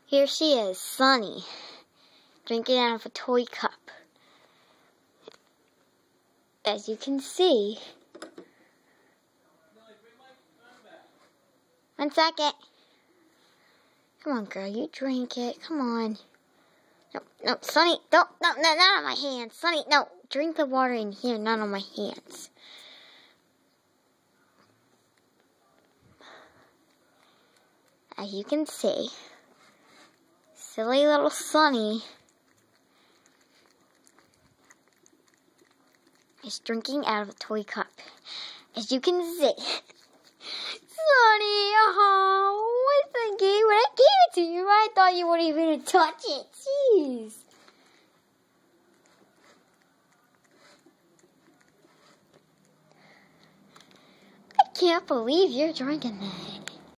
Here she is, Sunny, drinking out of a toy cup. As you can see. 1 second. Come on, girl, you drink it. Come on. No, Sunny, don't, no, not on my hands. Sunny, no, drink the water in here, not on my hands. As you can see, silly little Sunny is drinking out of a toy cup. As you can see, Sunny, oh, what's the game? When I gave it to you, I thought you wouldn't even touch it. Jeez. I can't believe you're drinking that.